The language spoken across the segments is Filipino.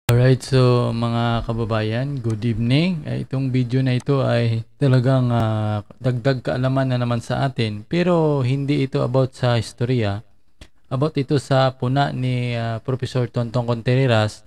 Alright, so mga kababayan, good evening. Itong video na ito ay talagang dagdag kaalaman na naman sa atin. Pero hindi ito about sa historia. About ito sa puna ni Professor Tontong Contreras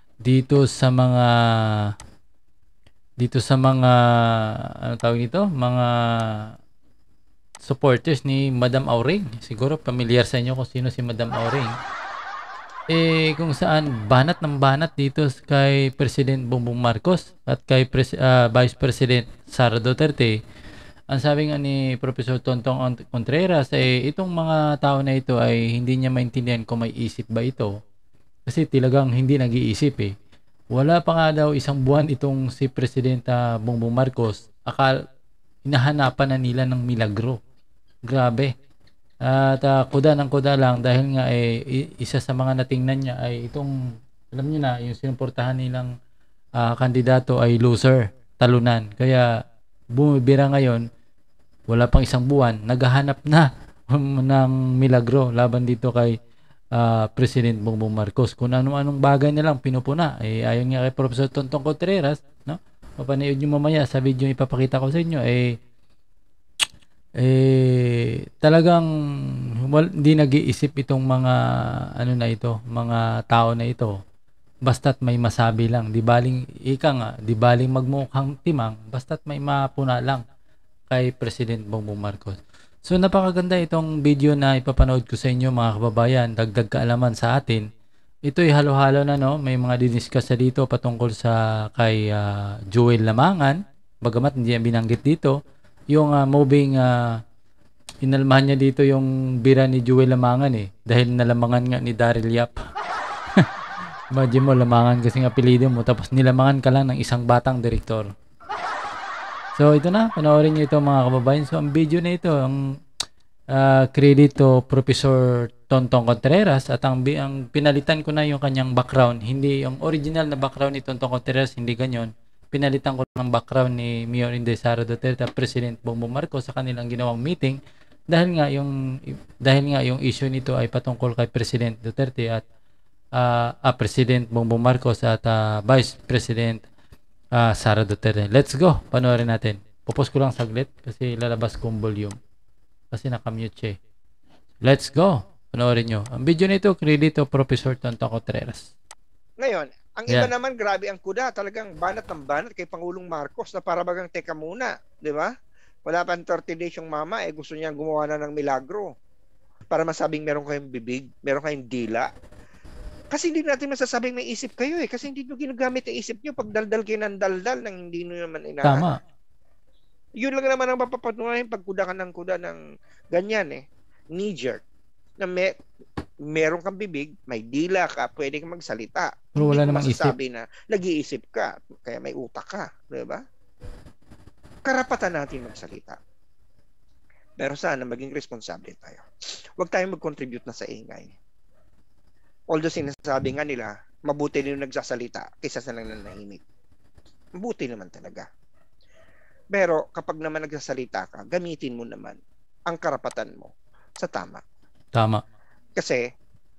dito sa mga ano tawag dito? Mga supporters ni Madam Auring. Siguro familiar sa inyo kung sino si Madam Auring. Kung saan banat ng banat dito kay President Bongbong Marcos at kay Vice President Sara Duterte. Ang sabi nga ni Professor Tontong Contreras itong mga tao na ito ay hindi niya maintindihan kung may isip ba ito. Kasi talagang hindi nag-iisip eh. Wala pa nga daw isang buwan itong si Presidenta Bongbong Marcos. Hinahanapan na nila ng milagro. Grabe. At kuda ng kuda lang dahil nga isa sa mga natingnan niya ay itong, alam niyo na, yung sinuportahan nilang kandidato ay loser, talunan. Kaya bumibira ngayon, wala pang isang buwan, naghahanap na ng milagro laban dito kay President Bongbong Marcos. Kung ano-anong bagay na lang pinupuna. Ayon nga kay Professor Tontong Contreras, no? Papanood nyo mamaya sa video ipapakita ko sa inyo, talagang hindi nag-iisip itong mga mga tao na ito. Basta't may masabi lang, di baling magmukhang timang, basta't may mapuna lang kay President Bongbong Marcos. So napakaganda itong video na ipapanood ko sa inyo mga kababayan, dagdag kaalaman sa atin. Ito'y halo-halo na, no, may mga diniscuss sa dito patungkol sa kay Joel Lamangan, bagamat hindi yan binanggit dito. Yung inalmahan niya dito yung bira ni Joel Lamangan dahil nalamangan nga ni Daryl Yap. Imagine mo, Lamangan kasi nga apelyido mo tapos nilamangan ka lang ng isang batang direktor. So ito na, panoorin niyo ito mga kababayan. So ang video na ito, ang credit to Professor Tontong Contreras at ang pinalitan ko na yung kanyang background. Hindi yung original na background ni Tontong Contreras, hindi ganyan. Pinalitan ko ng background ni Mayor Inday Sara Duterte at President Bongbong Marcos sa kanilang ginawang meeting dahil nga yung issue nito ay patungkol kay President Duterte at President Bongbong Marcos at Vice President Sara Duterte. Let's go. Panoorin natin. Pupos ko lang saglit kasi lalabas kong volume kasi nakamute siya. Let's go. Panoorin nyo. Ang video nito credit to Professor Tontong Contreras. Ngayon, ang iba naman, grabe ang kuda. Talagang banat ng banat kay Pangulong Marcos na para bagang teka muna. Di ba? Wala pa 30 days yung mama, gusto niya gumawa na ng milagro. Para masabing meron kayong bibig, meron kayong dila. Kasi hindi natin masasabing may isip kayo Kasi hindi nyo ginagamit ang isip nyo pag daldal kayo ng daldal nang hindi nyo naman Tama. Yun lang naman ang mapapatunayan pag kuda ka ng kuda ng ganyan knee-jerk. Na meron kang bibig, may dila ka, pwede kang magsalita. Pero wala namang masasabi na nag-iisip ka, kaya may utak ka, di ba? Karapatan natin magsalita. Pero sana maging responsable tayo. Huwag tayong mag-contribute na sa ingay. Although sinasabi nga nila, mabuti din yung nagsasalita kaysa sa nananahimik. Mabuti naman talaga. Pero kapag naman nagsasalita ka, gamitin mo naman ang karapatan mo sa tama. Tama. Kasi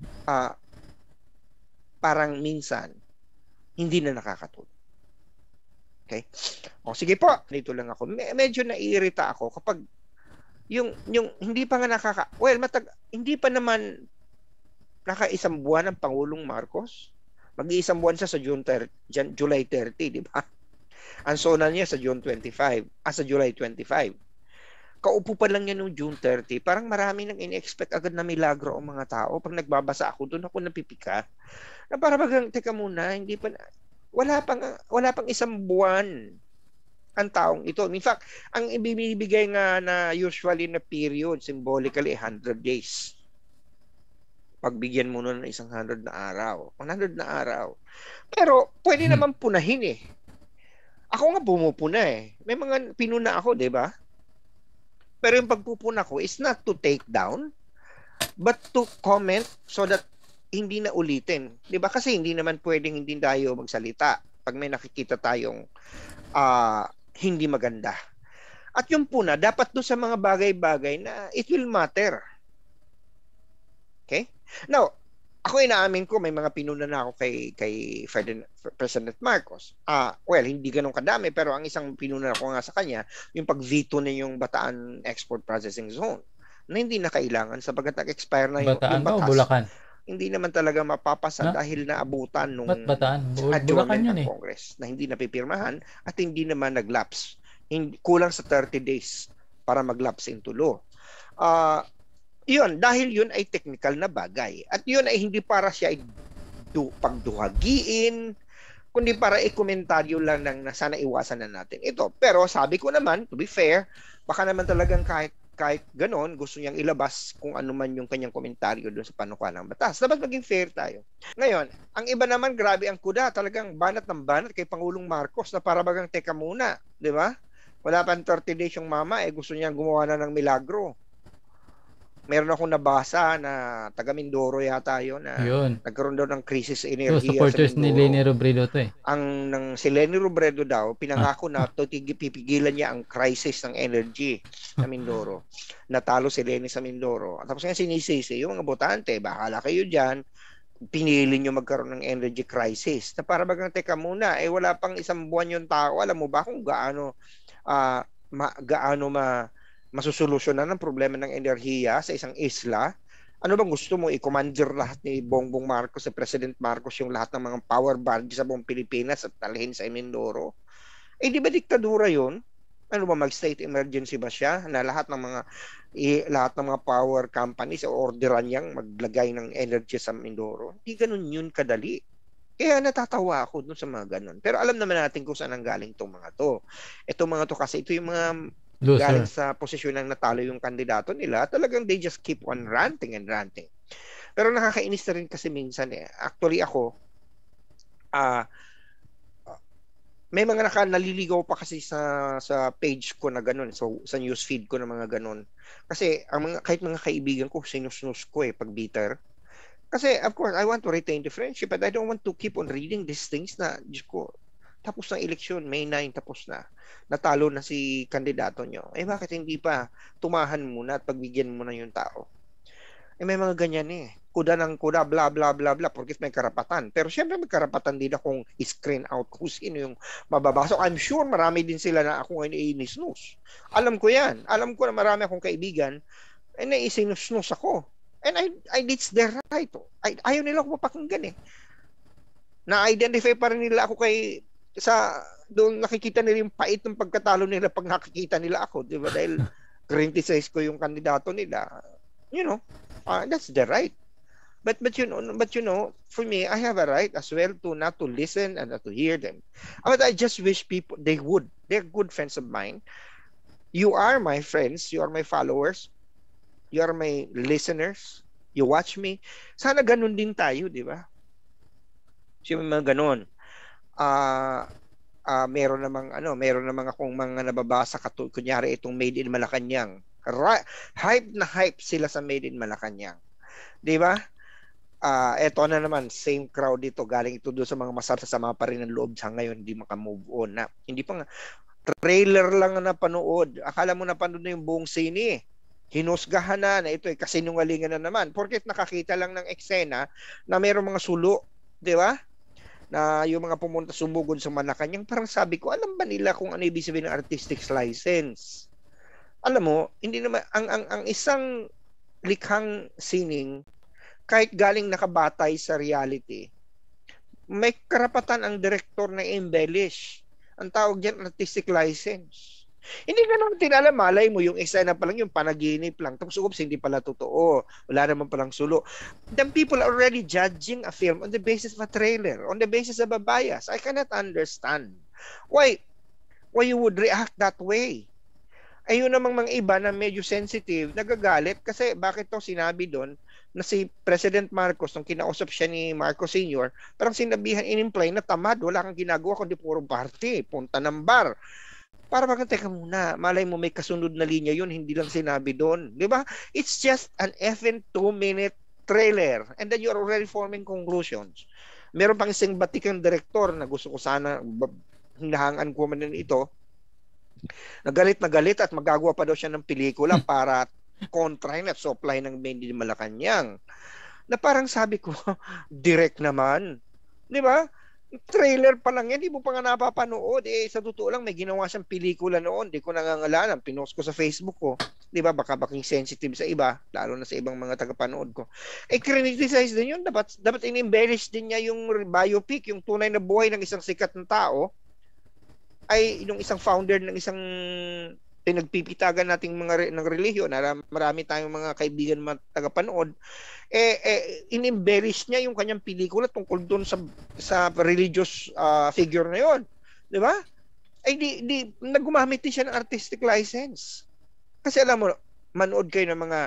parang minsan hindi na nakakatulong. Okay? O sige po, dito lang ako. Medyo naiirita ako kapag yung hindi pa nga hindi pa naman nakaisang buwan ng Pangulong Marcos. Mag-iisang buwan siya sa July 30, di ba? Ang sona niya sa sa July 25. Kaupo pa lang yan noong June 30, parang marami nang in-expect agad na milagro ang mga tao. Pag nagbabasa ako, doon ako napipika. Na para bagang, teka muna, wala pang isang buwan ang taong ito. In fact, ang ibibigay nga na usually na period, symbolically, 100 days. Pagbigyan mo nun ng isang 100 na araw. 100 na araw. Pero, pwede naman punahin Ako nga pumupuna May mga pinuna ako, di ba? Pero yung pagpupuna ko is not to take down, but to comment so that hindi na ulitin. Diba? Kasi hindi naman pwedeng hindi tayo magsalita pag may nakikita tayong hindi maganda. At yung puna, dapat doon sa mga bagay-bagay na it will matter. Okay? Now, ako inaamin ko, may mga pinuna na ako kay President Marcos. Well, hindi ganun kadami, pero ang isang pinuna ko nga sa kanya, yung pag-veto na yung Bataan Export Processing Zone, na hindi na kailangan sapagkat nag-expire na yung Bataan ba o batas. Bulacan? Hindi naman talaga mapapasa Ha? dahil naabutan nung Ba't Bataan? Bulacan adjournment yun ng eh. Congress na hindi napipirmahan at hindi naman nag-lapse. Kulang sa 30 days para mag-lapse into law. Yun, dahil yun ay technical na bagay. At yun ay hindi para siya pagduhagiin, kundi para i-komentaryo lang ng na sana iwasan na natin ito. Pero sabi ko naman, to be fair, baka naman talagang kahit ganon, gusto niyang ilabas kung ano man yung kanyang komentaryo doon sa panukalang batas. Dapat maging fair tayo. Ngayon, ang iba naman, grabe ang kuda, talagang banat ng banat kay Pangulong Marcos na para bagang teka muna, di ba? Wala pang 30 days yung mama, gusto niyang gumawa na ng milagro. Meron akong nabasa na taga Mindoro yata yun na Yun. nagkaroon daw ng crisis So, enerhiya sa supporters ni Mindoro. Leni Robredo to eh. Si Leni Robredo daw, pinangako na pipigilan niya ang crisis ng energy sa Mindoro. Natalo si Leni sa Mindoro. Tapos nga sinisisi, yung mga botante, bahala kayo dyan, pinili nyo magkaroon ng energy crisis. Na para bagang teka muna, wala pang isang buwan yung tao. Alam mo ba kung gaano masusolusyonan ng problema ng enerhiya sa isang isla? Ano bang gusto mo? I-commander lahat ni Bongbong Marcos, si President Marcos, yung lahat ng mga power barge sa buong Pilipinas at talhin sa Mindoro? Di ba diktadura yun? Ano ba, mag-state emergency ba siya? Na lahat ng mga power companies orderan niyang maglagay ng energy sa Mindoro? Hindi ganun yun kadali. Kaya natatawa ako dun sa mga ganun. Pero alam naman natin kung saan ang galing itong mga to. Itong mga to kasi ito yung mga galing sa posisyon ng natalo yung kandidato nila, talagang they just keep on ranting and ranting. Pero nakakainis na rin kasi minsan Actually ako, may mga naliligaw pa kasi sa page ko na ganun, so sa news feed ko na mga ganun. Kasi kahit mga kaibigan ko, sinusnus ko pag bitter. Kasi of course, I want to retain the friendship but I don't want to keep on reading these things na, Diyos ko, tapos ng eleksyon, May 9, tapos na. Natalo na si kandidato nyo. Bakit hindi pa tumahan muna at pagbigyan mo na yung tao? May mga ganyan Kuda ng kuda, bla bla bla bla, porque may karapatan. Pero syempre may karapatan din akong screen out kung sino yung mababasa. I'm sure marami din sila na ako ngayon inisnus. Alam ko yan. Alam ko na marami akong kaibigan na isinusnus ako. And it's their right. Ayaw nila ako mapakinggan Na-identify pa rin nila ako doon nakikita nila yung pait ng pagkatalo nila pag nakikita nila ako, di ba? Dahil criticize ko yung kandidato nila. That's their right. But you know, for me, I have a right as well to not to listen and not to hear them. But I just wish people they would. They're good friends of mine. You are my friends. You are my followers. You are my listeners. You watch me. Sana ganun din tayo, di ba? Siyempre mga ganun. Meron namang akong mga nababasa kunyari itong Made in Malacanang. Hype na hype sila sa Made in Malacanang. 'Di ba? Eto na naman, same crowd dito, galing ito doon sa mga masasama pa rin ng loob sa ngayon, hindi maka-move on na. Hindi pa nga trailer lang na napanood. Akala mo napanood na yung buong sine. Hinusgahan na ito kasinungalingan na naman. Porket nakakita lang ng eksena na mayroong mga sulo, 'di ba? Na yung mga pumunta sumugod sa Malacanang, parang sabi ko, alam ba nila kung ano ibig sabihin ng artistic license? Alam mo, hindi naman, ang isang likhang sining, kahit galing nakabatay sa reality, may karapatan ang director na embellish. Ang tawag dyan, artistic license. Hindi ka naman tinala, malay mo yung eksena pa lang, yung panaginip lang. Tapos ups, hindi pala totoo. Wala naman palang sulo. Then people are already judging a film on the basis of a trailer, on the basis of a bias. I cannot understand why you would react that way. Ayun namang mga iba na medyo sensitive, nagagalit kasi bakit to sinabi doon na si President Marcos, nung kinausap siya ni Marcos Sr., parang sinabihan in-imply na tamad, wala kang ginagawa kundi puro party, punta ng bar. Para baka, teka muna, malay mo may kasunod na linya yun, hindi lang sinabi doon. Di ba? It's just an effing 2-minute trailer and then you're already forming conclusions. Meron pang isang batikang director na gusto ko sana, hinahangan ko man ito, nagalit at magagawa pa daw siya ng pelikula para kontrahin at supply ng Made in Malacanang. Na parang sabi ko, direct naman. Di ba? Trailer pa lang yan, di mo pa nga napapanood. Sa totoo lang, may ginawa siyang pelikula noon. Di ko nangangalanan. Pinost ko sa Facebook ko. Di ba? Baka baking sensitive sa iba, lalo na sa ibang mga tagapanood ko. Criticize din yun. Dapat in-embellish din niya yung biopic, yung tunay na buhay ng isang sikat na tao, ay yung isang founder ng isang pinagpipitagan nating mga ng relihiyon, na marami tayong mga kaibigan mga tagapanood, in-embellish niya yung kanyang pelikula tungkol doon sa religious figure na yon, di ba? Ay di nagumamit din siya ng artistic license. Kasi alam mo, manood kayo ng mga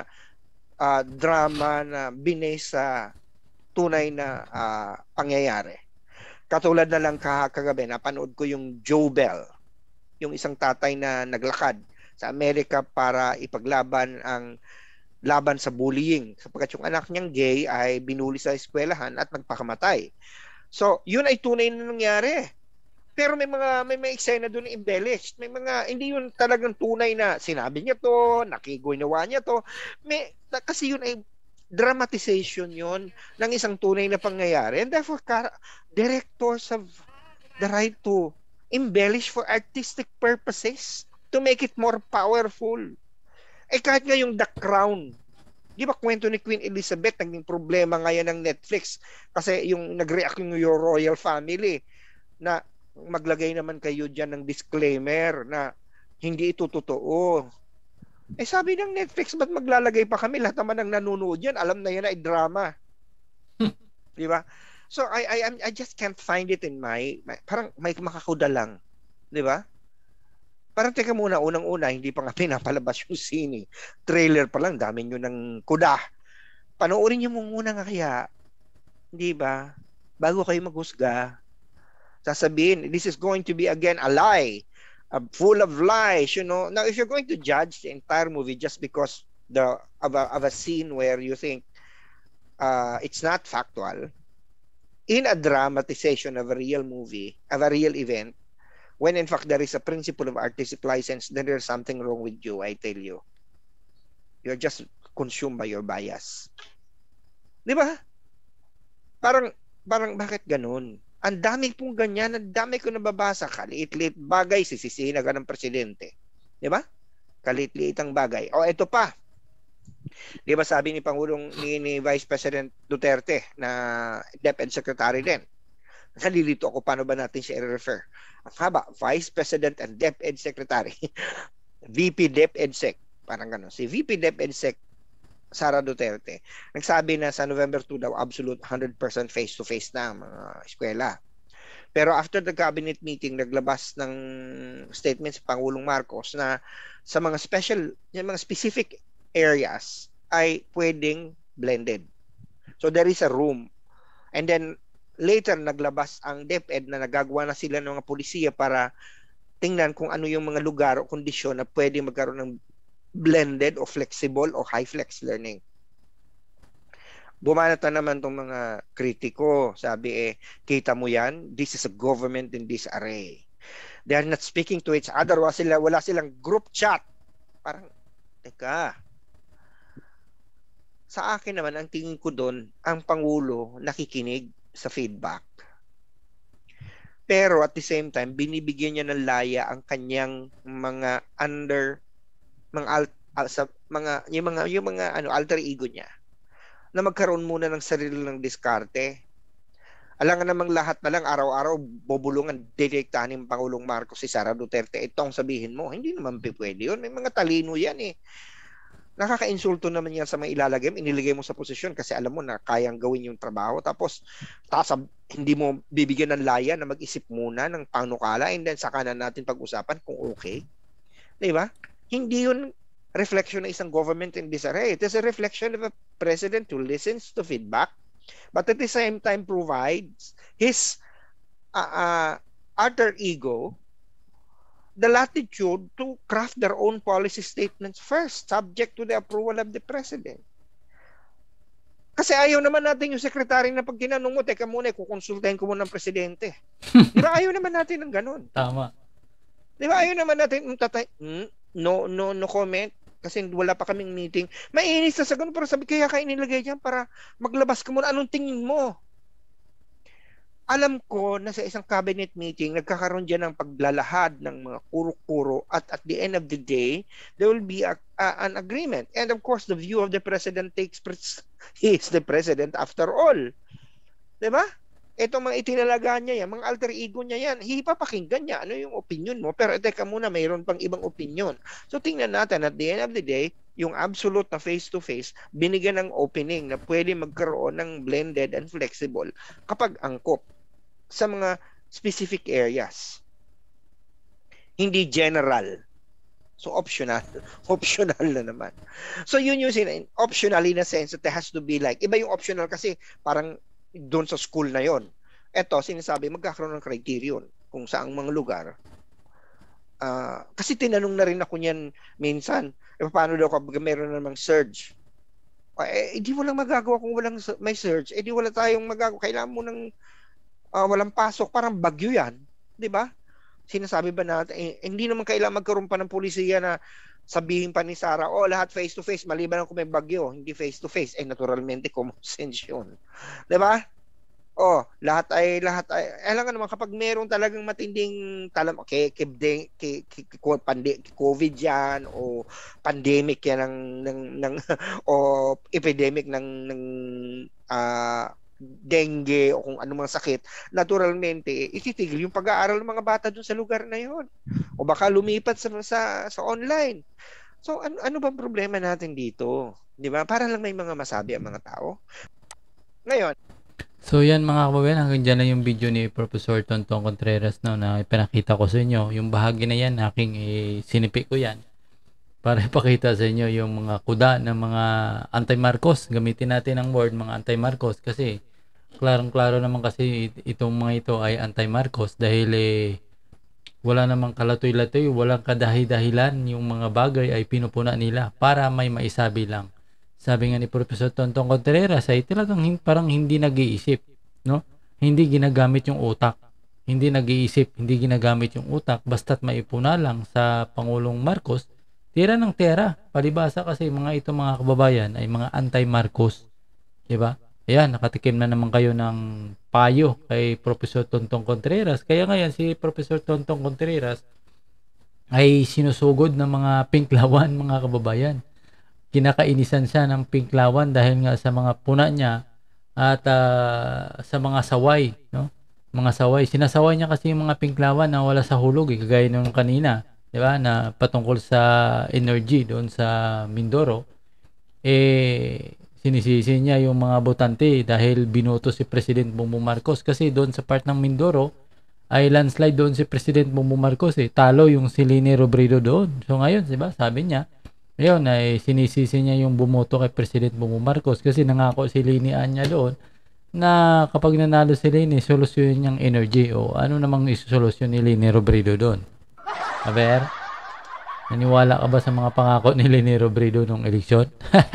drama na binase sa tunay na pangyayari. Katulad na lang kagabi, napanood ko yung Joe Bell, yung isang tatay na naglakad sa Amerika para ipaglaban ang laban sa bullying, sapagkat yung anak niyang gay ay binuli sa eskwelahan at nagpakamatay. So, yun ay tunay na nangyari. Pero may eksena doon na embellished. May mga, hindi yun talagang tunay na sinabi niya to, nakiginawa niya to. Kasi yun ay dramatization yun ng isang tunay na pangyayari. And therefore, directors have the right to embellish for artistic purposes to make it more powerful. Kahit nga yung The Crown, di ba kwento ni Queen Elizabeth, naging problema ngayon ng Netflix kasi yung nag-react yung Your Royal Family na maglagay naman kayo dyan ng disclaimer na hindi ito totoo. Sabi ng Netflix, ba't maglalagay pa kami? Lahat naman ng nanonood yan, alam na yan ay drama. Di ba? So I just can't find it in parang may makakuda lang. Di ba? Parang teka muna, unang-una, hindi pa nga pinapalabas yung sine. Trailer pa lang, dami nyo ng kuda. Panoorin nyo muna nga kaya. Di ba? Bago kayo maghusga, sasabihin, this is going to be again a lie. Full of lies, you know. Now, if you're going to judge the entire movie just because of a scene where you think it's not factual, in a dramatization of a real movie, of a real event, when in fact there is a principle of artistic license, then there's something wrong with you, I tell you. You're just consumed by your bias. Di ba? Parang bakit ganun? Ang dami pong ganyan, ang dami ko nababasa, kaliit-liit bagay, sisisihin agad ng presidente. Di ba? Kaliit-liit ang bagay. Ito pa. Di ba sabi ni Pangulong ni Vice President Duterte na DepEd Secretary din. Nalilito ako paano ba natin siya i-refer. Ang haba, Vice President and DepEd Secretary. VP DepEdsec. Parang gano'n. Si VP DepEdsec Sara Duterte, nagsabi na sa November 2 daw absolute 100% face-to-face na ang mga eskwela. Pero after the cabinet meeting, naglabas ng statement si Pangulong Marcos na sa mga specific areas ay pwedeng blended. So there is a room. And then later naglabas ang DepEd na nagagawa na sila ng mga polisiya para tingnan kung ano yung mga lugar o kondisyon na pwedeng magkaroon ng blended o flexible o high flex learning. Bumanat na naman tong mga kritiko. Sabi kita mo yan, this is a government in disarray. They are not speaking to each other. Wala silang group chat. Parang, teka. Sa akin naman, ang tingin ko doon, ang Pangulo nakikinig sa feedback. Pero at the same time, binibigyan niya ng laya ang kanyang mga alter ego niya na magkaroon muna ng sarili ng diskarte. Alam nga namang lahat na lang araw-araw bubulungan direktahan ng Pangulong Marcos si Sara Duterte. Itong sabihin mo, hindi naman pwede yun. May mga talino yan eh. Nakaka-insulto naman yan sa mga ilalagay mo, iniligay mo sa posisyon kasi alam mo na kayang gawin yung trabaho. Tapos hindi mo bibigyan ng laya na mag-isip muna ng panukala and then saka na natin pag-usapan kung okay. Diba? Hindi yun reflection ng isang government in disarray. It is a reflection of a president who listens to feedback but at the same time provides his alter ego the latitude to craft their own policy statements first, subject to the approval of the president. Kasi ayaw naman natin yung sekretary na pag tinanong mo, teka muna, kukonsultahin ko muna ng presidente. Di ba ayaw naman natin ng ganun? Tama. Di ba ayaw naman natin no comment? kasi wala pa kaming meeting. Mainis na sa ganun, pero sabi, kaya kayo nilagay dyan para maglabas ka muna. Anong tingin mo? Alam ko na sa isang cabinet meeting, nagkakaroon dyan ng paglalahad ng mga kuro-kuro at the end of the day, there will be an agreement. And of course, the view of the president he is the president after all. Diba? Itong mga itinalaga niya yan, mga alter ego niya yan, hipapakinggan niya ano yung opinion mo. Pero teka muna, mayroon pang ibang opinion. So tingnan natin, at the end of the day, yung absolute na face-to-face, binigyan ng opening na pwede magkaroon ng blended and flexible kapag angkop sa mga specific areas. Hindi general. So optional. Optional na naman. So yun yung optional in a sense that there has to be like, iba yung optional kasi parang doon sa school na yon. Eto, sinasabi, magkakaroon ng criterion kung saang mga lugar. Kasi tinanong na rin ako niyan minsan, paano daw kapag meron namang surge? Di mo lang magagawa kung walang may surge. Di wala tayong magagawa. Kailangan mo ng walang pasok, parang bagyo yan. Di ba? Sinasabi ba natin, hindi naman kailangan magkaroon pa ng pulisiya na sabihin pa ni Sarah, lahat face-to-face, maliban kung may bagyo, hindi face-to-face. Naturalmente, common sense yun. Di ba? Lahat ay alam nga naman kapag meron talagang matinding COVID yan o pandemic yan ng o epidemic ng dengue o kung anumang sakit, naturalmente ititigil yung pag-aaral ng mga bata dun sa lugar na yon o baka lumipat sa online. So ano bang problema natin dito? Di ba? Para lang may mga masabi ang mga tao. Ngayon, so yan mga kababayan, hanggang dyan na yung video ni Professor Tontong Contreras na ipinakita ko sa inyo. Yung bahagi na yan, aking sinipi ko yan para ipakita sa inyo yung mga kuda ng mga anti-Marcos. Gamitin natin ang word mga anti-Marcos kasi klarong-klaro naman kasi itong mga ito ay anti-Marcos dahil wala namang kalatoy-latoy, walang kadahi-dahilan, yung mga bagay ay pinupuna nila para may maisabi lang. Sabi nga ni Professor Tontong Contreras ay talagang parang hindi nag-iisip, no? Hindi ginagamit yung utak. Hindi nag-iisip, hindi ginagamit yung utak, basta't maipuna lang sa Pangulong Marcos, tira ng tira. Palibasa kasi mga ito mga kababayan ay mga anti-Marcos. Diba? Ayan, nakatikim na naman kayo ng payo kay Professor Tontong Contreras. Kaya ngayon si Professor Tontong Contreras ay sinusugod ng mga pinklawan mga kababayan. Kinakainisan siya ng pinklawan dahil nga sa mga puna niya at sa mga saway, no? Mga saway. Sinasaway niya kasi yung mga pinklawan na wala sa hulog, kagaya nung kanina, 'di ba? Na patungkol sa energy doon sa Mindoro. Sinisisi niya yung mga botante dahil binoto si President Bongbong Marcos kasi doon sa part ng Mindoro ay landslide doon si President Bongbong Marcos talo yung si Leni Robredo doon. So ngayon, 'di ba? Sabi niya ngayon ay sinisisi niya yung bumoto kay President Bongbong Marcos kasi nangako si Leni Anya doon na kapag nanalo si Leni, solusyon niyang energy o ano namang isosolusyon ni Leni Robredo doon. Aber, naniwala ka ba sa mga pangako ni Leni Robredo nung eleksyon?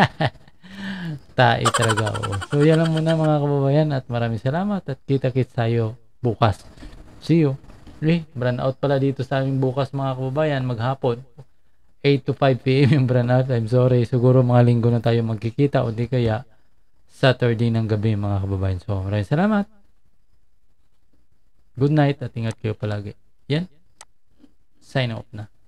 Tai talaga. So yan lang muna mga kababayan at maraming salamat at kita-kits tayo bukas. See you. Burnout pala dito sa aming bukas mga kababayan maghapon. 8 to 5 p.m. yung burnout. I'm sorry. Siguro mga linggo na tayo magkikita o di kaya Saturday ng gabi mga kababayan. So maraming salamat. Good night at ingat kayo palagi. Yan. Sign off na.